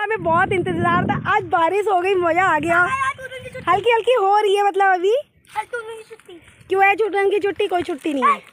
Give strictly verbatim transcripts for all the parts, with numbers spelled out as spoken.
हमें बहुत इंतजार था। आज बारिश हो गई, मजा आ गया। हल्की हल्की हो रही है मतलब अभी। क्यों है छुट्टन की छुट्टी? कोई छुट्टी नहीं है।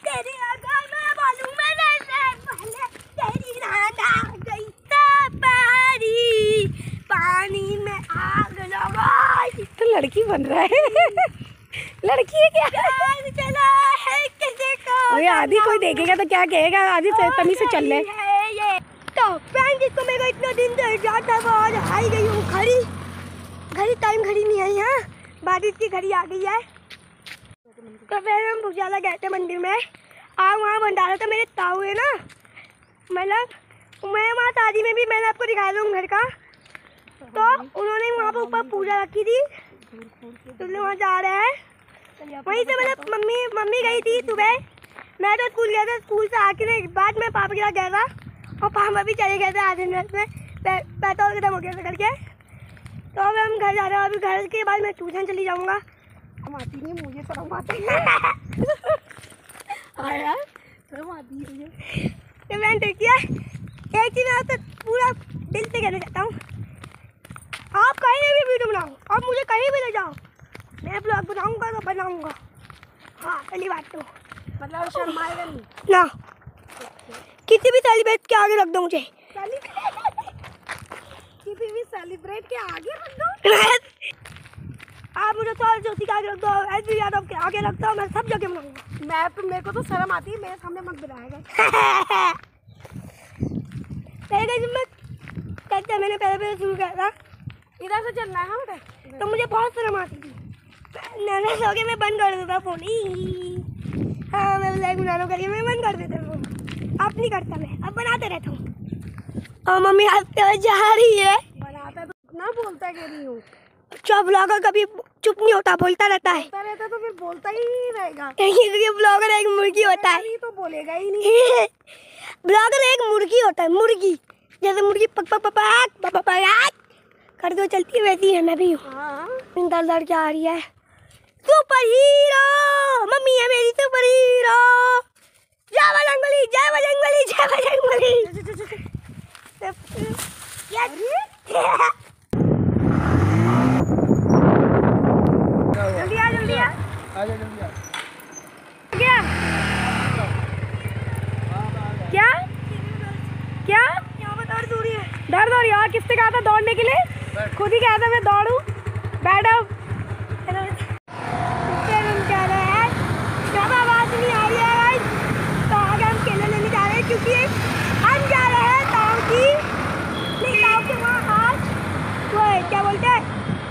पानी में आग लगाई तो लड़की बन रहा है। लड़की है क्या? चला है किसी को। अरे आदि कोई देखेगा तो क्या कहेगा? आदि तमीज से चल ले। तो फ्रेंड जिसको मेरे को इतना दिन से याद था वो आज आई गई हूँ। घड़ी घड़ी टाइम घड़ी नहीं आई। यहाँ बारिश की घड़ी आ गई है। तो फिर हम भुजाला गए थे मंदिर में। आज वहाँ भंडारा था। मेरे ताऊ है ना, मतलब मैं वहाँ शादी में भी मैंने आपको दिखाया था घर का। तो उन्होंने वहाँ पर ऊपर पूजा रखी थी तो वहाँ जा रहे हैं। वहीं से मतलब मम्मी मम्मी गई थी सुबह। मैं तो स्कूल गया था। स्कूल से आके बाद में पापा के साथ गया था और पापा भी चले गए थे आधे मिनट में। पेट्रोल खत्म हो गया था करके। तो अब हम घर जा रहे हैं। अभी घर के बाद मैं ट्यूशन चली जाऊँगा। हम आती नहीं, मुझे शर्म आती है। आया शर्म आती है मुझे। तो मैंने देखिए एक चीज़ मैं आपसे पूरा दिल से कहना चाहता हूँ, आप कहीं भी वीडियो बनाओ, आप मुझे कहीं भी ले जाओ, मैं ब्लॉग बनाऊंगा तो बनाऊंगा। हाँ पहली बात तो मतलब शर्माएगा नहीं ना। किसी भी सेलिब्रेट के आगे रख दो मुझे। किसी भी सेलिब्रेट के आगे रख दो। आप मुझे सौर ज्योति के आगे रख दो, एस बी यादव के आगे रख दो, मैं सब जगह बनाऊंगा। मैं तो मेरे को तो शर्म आती है, मेरे सामने मत बनाएगा। पहले जब मैं कहते मैंने पहले पहले शुरू किया था इधर से चलना है बेटा, तो मुझे बहुत शर्म आती थी। नर्वस हो के मैं बंद कर देता फोन। हाँ मैं ब्लॉग बनाना करके मैं बंद कर देता फोन। अब नहीं करता मैं, अब बनाते रहता हूँ। और मम्मी हंसते हुए जा रही है। बनाता तो ना बोलता कह रही हूँ। अच्छा ब्लॉगर कभी चुप नहीं होता, बोलता रहता है। बोलता रहता तो फिर बोलता ही रहेगा। क्योंकि ब्लॉगर एक मुर्गी होता है तो बोलेगा ही नहीं। ब्लॉगर एक मुर्गी होता है, मुर्गी जैसे मुर्गी पक पक पक पक पक पक कर दो चलती है वैसी है मैं भी हूँ। दर दर क्या आ रही है। सुपर हीरो मम्मी है मेरी, सुपर हीरो। जय बजरंगबली, जय बजरंगबली, जय बजरंगबली। जल्दी आ जल्दी आ आजा जल्दी आ। क्या क्या क्या यहाँ पर दर्द हो रही है। दर्द हो रही है? किसने कहा था दौड़ने के लिए? खुद ही कहा था मैं दौड़ू। बैठो। क्या रहे हैं जब आवाज नहीं आ रही है तो आगे हम केले लेने जा रहे हैं क्योंकि हम जा रहे हैं ताऊ की ताऊ के वहाँ आज वो है क्या बोलते हैं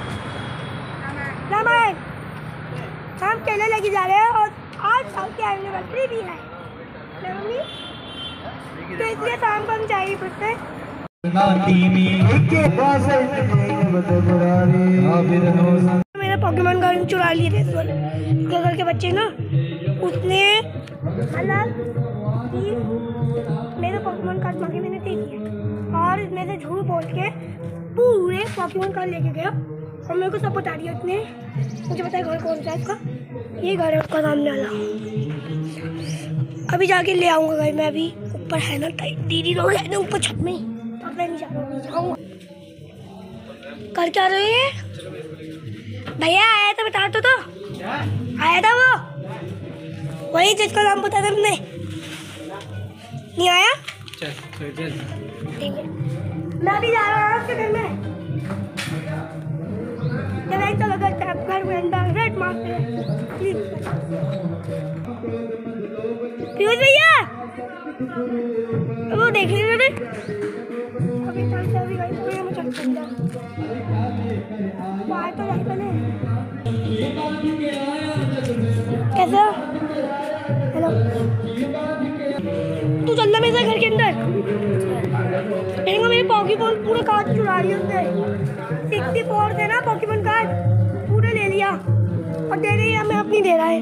रामायण। हम केले लेके जा रहे हैं और आज ताऊ की एनिवर्सरी भी है मम्मी, तो इसलिए शाम को हम जाएंगे फिर मेरा पोकेमॉन कार्ड चुरा लिए थे घर के बच्चे ना, उसने मतलब मेरा पोकेमॉन कार्ड मांगे मैंने दे दिया और इसमें से झूठ बोल के पूरे पोकेमॉन कार्ड लेके गया और मेरे को सब बता दिया उसने। मुझे पता है घर कौन सा है इसका, ये घर है उसका सामने वाला। अभी जाके ले आऊँगा घर में। अभी ऊपर है ना दीदी लोग है ना ऊपर छत में, अब मैं नहीं जाऊँगा। कर क्या रहे हैं भैया? आया था बता तो, तो आया था वो वही जिसका नाम पता था तुमने, नहीं आया? चल चल ठीक है मैं भी जा रहा हूँ उसके घर में। तो लगा घर में अंदर रेड मारते हैं पीयूष भैया, वो देख लीजिए अभी चलते अभी गई मैं चलते बाहर तो जाता नहीं। कैसे हो? हेलो तू चल रहा मेरे घर के अंदर। देखो मेरे पॉकीमॉन पूरे कार्ड चुरा रही है उसने। सिक्सटी फोर थे ना पॉकीमॉन कार्ड पूरे ले लिया और दे रही है, मैं अपनी दे रहा है।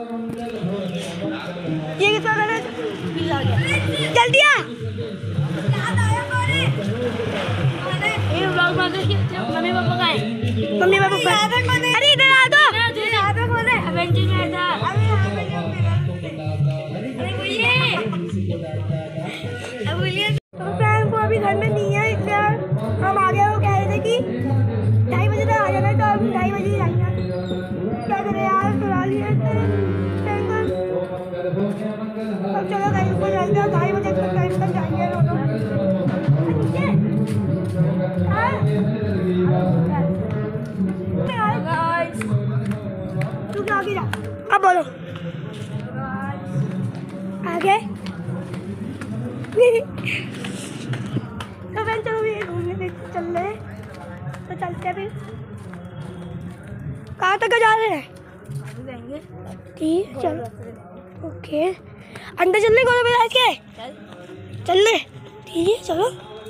ये कितना कर रहा है? जल्दी आ। मम्मी पापा का है। मम्मी पापा का अरे इधर आ दो। एवेंजर में था। अरे बोलिए बोलिए। तो फ्रेंड को अभी घर में नहीं है इसलिए हम आ गए हो तू क्या आगे जा, अब बोलो आगे। तो फिर चलो ये घूमने देख चल रहे तो चलते फिर। कहाँ तक जा रहे हैं? ठीक है चलो। ओके अंदर चलने को तो के चलने ठीक है चलो।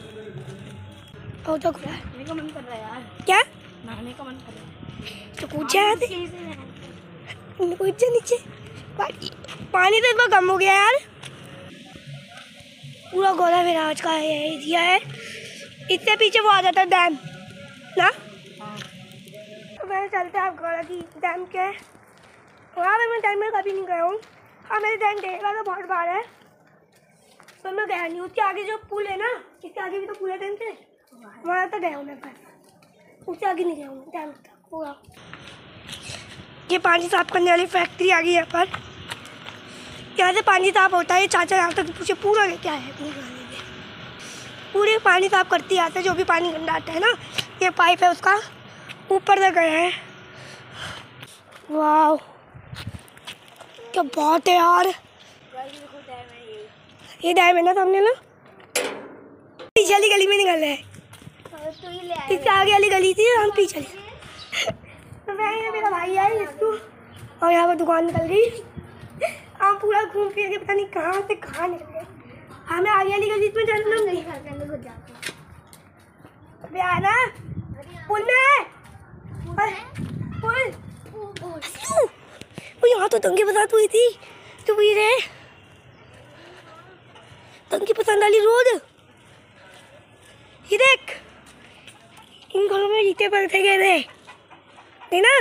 और तो खुला है का मन कर रहा है यार। क्या नहाने का मन कर रहा है तो कूद जा कूद जा नीचे। पानी तो इतना कम हो गया यार। पूरा गोला विराज का है एरिया है। इससे पीछे वो आ जाता है डैम ना। तो मैं चलते हैं गोला की डैम के वहाँ पे। मैं टाइम में कभी नहीं गया हूँ। हाँ मैंने टाइम देखा तो बहुत बार है तो मैं गया नहीं। उसके आगे जो पुल है ना इसके आगे भी तो पूरा टाइम थे वहाँ तो गया हूँ मैं पर उससे आगे नहीं गया हूँ टाइम तक पूरा। ये पानी साफ करने वाली फैक्ट्री आ गई है पर यहाँ से पानी साफ होता है। चाचा यहाँ तक पूछे पूरा लेके आए हैं पूरे पानी साफ करती आते जो भी पानी गंदा आता है ना। ये पाइप है उसका ऊपर तक गए हैं। वाह क्या बहुत है यार। ये डैम है ना सामने ना। पीछे वाली गली में निकल रहे हैं। इससे आगे वाली गली थी हम पीछे तो मैं ये मेरा भाई है इसको और यहाँ पर दुकान निकल गई। हम पूरा घूम फिर के पता नहीं कहाँ से कहाँ निकल गए। हमें आगे वाली गली में चलना नहीं अभी आया ना पुल में पुल वो यहाँ तो दंगे बसात हुई थी तो वही रहे दंगे पसंद वाली रोड। ये देख इन घरों में ईंटें पड़ते गए थे नहीं ना।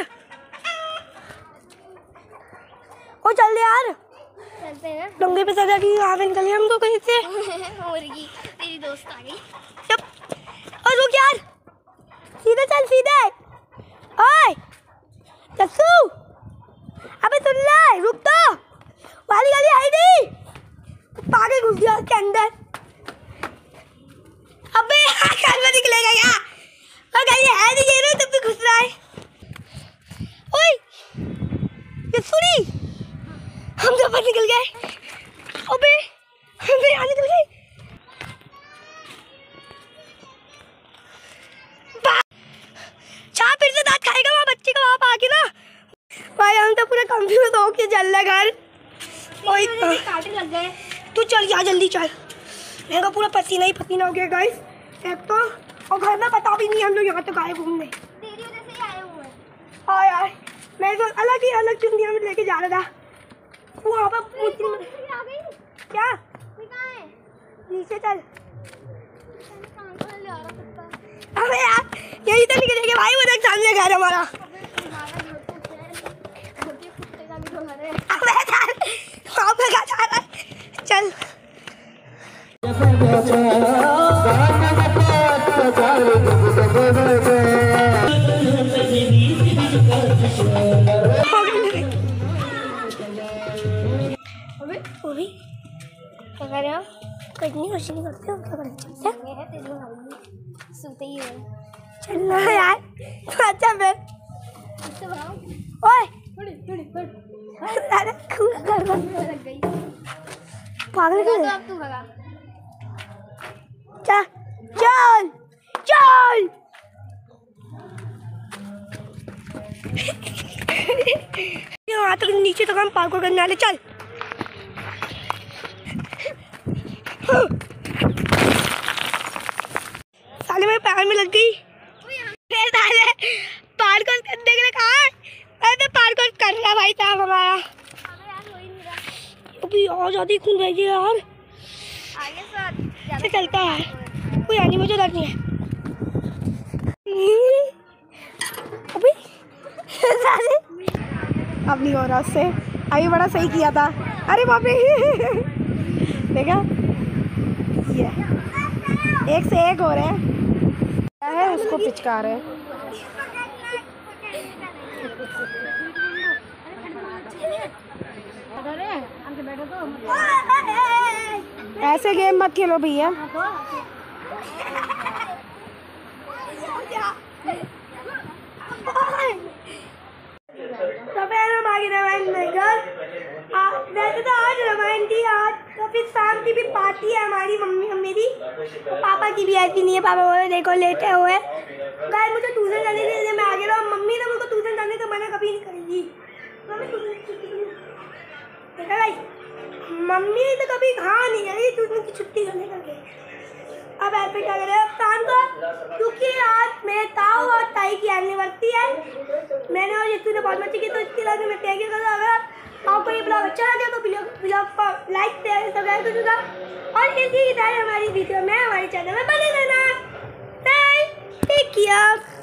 ओ चल यार चलते हैं दंगे पे सजा की यहाँ पे निकले हम तो कहीं से। मुर्गी तेरी दोस्त आ गई। और रुक यार सीधे चल सीधे। ओए जस्सू अबे सुन ले रुक तो वाली गली आई नहीं पागल घुस गया उसके अंदर। अबे घर में निकलेगा क्या और गली है नहीं ये तब भी घुस रहा है। ओए ये सुनी हम तो बाहर निकल गए। अबे हम तो यहाँ निकल गए। चाह फिर से दांत खाएगा वहाँ बच्चे का वहाँ आके ना। भाई हम तो पूरा कंफ्यूज हो के चल रहा घर। कांटे लग गए। तू चल जा जल्दी चल। मेरा पूरा पसीना ही पसीना हो गया गाइस एक तो और घर में पता भी नहीं हम लोग यहाँ तक आए घूमने। तेरी वजह से ही आए हुए हैं। हाँ यार मैं तो अलग ही अलग दुनिया में लेके जा रहा था। वहाँ पर आ गई क्या कहाँ है नीचे चल। अबे यार यही तो निकलेंगे भाई वो देख सामने घर हमारा। अबे यार वहाँ पे क्या जा रहा है चल। अभी क्या कर रहे हो? कहीं कुछ नहीं करते हो क्या करते सोते ही है। चलना है यार अच्छा फिर ओए पागल तू भगा चल चल चल। वहाँ तक नीचे तक हम पार्कोर करने वाले चल। साले मेरे पैर में लग गई। साले पार्कोर करने के लिए कहा है? मैं तो पार्कोर कर रहा भाई साहब हमारा। अभी और ज्यादा खून बह गया यार। आगे चलता है कोई आनी मुझे डर नहीं है। अभी अब नहीं हो रहा उससे। अभी बड़ा सही किया था। अरे बाप रे देखा ये एक से एक हो रहे हैं। क्या है उसको पिचका रहे हैं। ऐसे गेम मत खेलो भैया। तो फिर हम आगे रामायण में घर। वैसे तो आज रामायण थी, आज तो फिर शाम की भी पार्टी है हमारी मम्मी मेरी, पापा की भी ऐसी नहीं है। पापा बोले देखो लेटे हुए गाय, मुझे ट्यूशन जाने के लिए मैं आ गया। मम्मी ने मुझको ट्यूशन जाने तो मैंने कभी नहीं करेगी। देखा भाई, मम्मी तो कभी कहाँ नहीं गई ट्यूशन की छुट्टी करने के लिए। अब ऐसे क्या करें अब शाम को, क्योंकि आज मेरे ताऊ और ताई की एनिवर्सरी है। मैंने और यीशु ने बहुत मस्ती की, तो इसके लिए मैं थैंक यू कर रहा हूँ। अगर आपको ये ब्लॉग अच्छा लगे तो ब्लॉग को लाइक शेयर सब्सक्राइब कर दूँगा, और इसी की तरह हमारी वीडियो में हमारे चैनल में बने रहना। Take care.